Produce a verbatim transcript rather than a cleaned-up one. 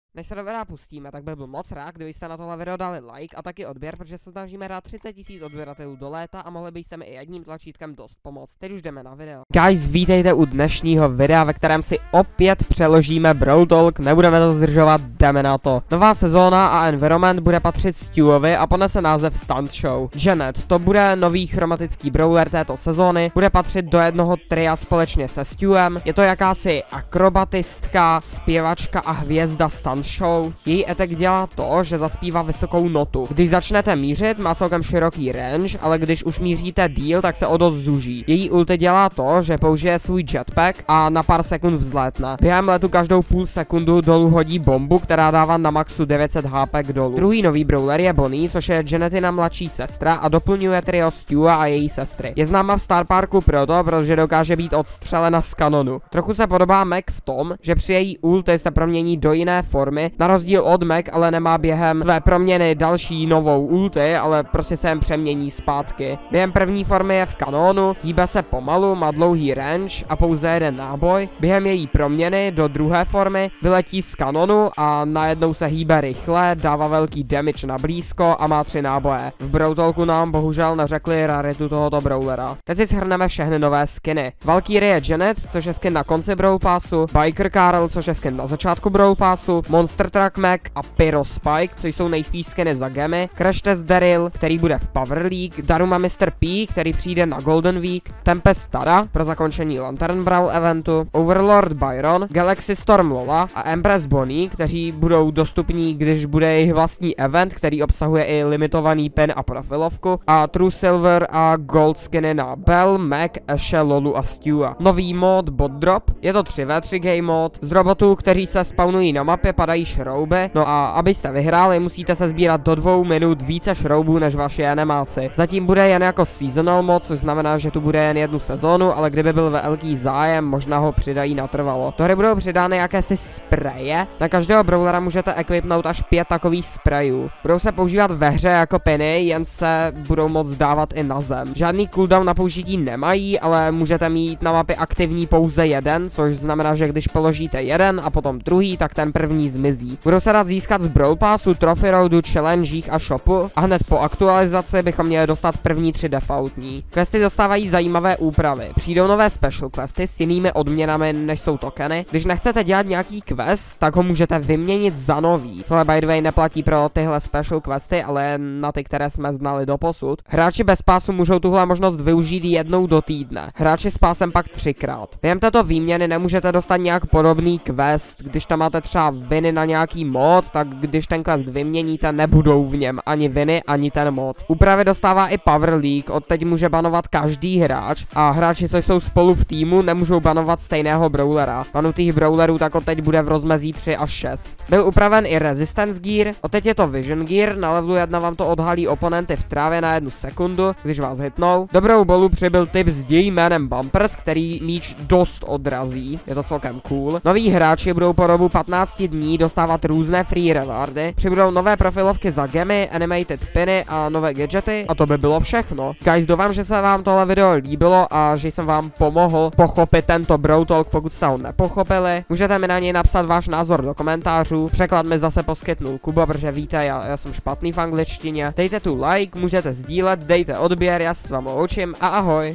Než se do videa pustíme, tak bych byl moc rád, kdybyste na tohle video dali like a taky odběr, protože se snažíme dát třicet tisíc odběratelů do léta a mohli byste mi i jedním tlačítkem dost pomoct. Teď už jdeme na video. Guys, vítejte u dnešního videa, ve kterém si opět přeložíme Brawl Talk, nebudeme to zdržovat, jdeme na to. Nová sezóna a environment bude patřit Stewovi a ponese název Stunt Show. Janet, to bude nový chromatický brawler této sezóny, bude patřit do jednoho tria společně se Stewem. Je to jakási akrobatistka, zpěvačka a hvězda Stunt Show. Její etek dělá to, že zaspívá vysokou notu. Když začnete mířit, má celkem široký range, ale když už míříte díl, tak se o dost zuží. Její ulti dělá to, že použije svůj jetpack a na pár sekund vzlétne. Během letu každou půl sekundu dolů hodí bombu, která dává na maxu devět set H P k dolů. Druhý nový brawler je Bonnie, což je Janetina mladší sestra a doplňuje trio Stewa a její sestry. Je známa v Star Parku proto, protože dokáže být odstřelena z kanonu. Trochu se podobá Mac v tom, že při její ulti se promění do jiné formy. Na rozdíl od Mac ale nemá během své proměny další novou ulti, ale prostě se jen přemění zpátky. Během první formy je v kanónu, hýbe se pomalu, má dlouhý range a pouze jeden náboj. Během její proměny do druhé formy vyletí z kanonu a najednou se hýbe rychle, dává velký damage na blízko a má tři náboje. V Brawl Talku nám bohužel neřekli raritu tohoto brawlera. Teď si shrneme všechny nové skiny. Valkyrie je Janet, což je skin na konci Brawl Passu, Biker Karl, což je skin na začátku Brawl Passu, Monster Truck Mac a Pyro Spike, což jsou nejspíš skiny za gemy, Crash Test Daryl, který bude v Power League, Daruma mister P, který přijde na Golden Week, Tempest Tara pro zakončení Lantern Brawl eventu, Overlord Byron, Galaxy Storm Lola a Empress Bonnie, kteří budou dostupní, když bude jejich vlastní event, který obsahuje i limitovaný pin a profilovku, a True Silver a Gold skiny na Bell, Mac, Ashe, Lolu a Stewa. Nový mod Bot Drop, je to tři ve tři game mod, z robotů, kteří se spawnují na mapě, padají šrouby, no a abyste vyhráli, musíte se sbírat do dvou minut více šroubů než vaši enemáci. Zatím bude jen jako seasonal mod, což znamená, že tu bude jen jednu sezónu, ale kdyby byl velký zájem, možná ho přidají natrvalo. Do hry budou přidány jakési spreje, na každého brawlera můžete equipnout až pět takových sprejů. Budou se používat ve hře jako piny, jen se budou moct dávat i na zem. Žádný cooldown na použití nemají, ale můžete mít na mapě aktivní pouze jeden, což znamená, že když položíte jeden a potom druhý, tak ten první zmizí. Budou se dát získat z Brawl Passu, Trophy Roadu, challengech a shopu a hned po aktualizaci bychom měli dostat první tři defaultní. Questy dostávají zajímavé úpravy. Přijdou nové special questy s jinými odměnami než jsou tokeny. Když nechcete dělat nějaký quest, tak ho můžete vyměnit za nový. Tohle by the way neplatí pro tyhle special questy, ale na ty, které jsme znali doposud. Hráči bez pásu můžou tuhle možnost využít jednou do týdne. Hráči s pásem pak třikrát. Během této výměny nemůžete dostat nějak podobný quest. Když tam máte třeba viny na nějaký mod, tak když ten quest vyměníte, nebudou v něm ani viny, ani ten mod. Úpravy dostává i Power League, odteď může banovat každý hráč a hráči, co jsou spolu v týmu, nemůžou banovat stejného brawlera. Banutých brawlerů tak odteď bude v rozmezí tři až šest. Byl upraven i Resistance Gear, odteď je to Vision Gear, na levelu jedna vám to odhalí oponenty v trávě na jednu sekundu, když vás hitnou. Dobrou bolu přibyl typ s dějím jménem Bumpers, který míč dost odrazí, je to celkem cool. Noví hráči budou po dobu patnácti dní dostávat různé free rewardy, přibudou nové profilovky za gemy, animated piny a nové gadgety a to by bylo všechno. Guys, doufám, že se vám tohle video líbilo a že jsem vám pomohl pochopit tento Brawl Talk, pokud jste ho nepochopili. Můžete mi na něj napsat váš názor do komentářů, překlad mi zase poskytnul Kuba, protože víte, já, já jsem špatný v angličtině. Dejte tu like, můžete sdílet, dejte odběr, já se s vámi učím a ahoj.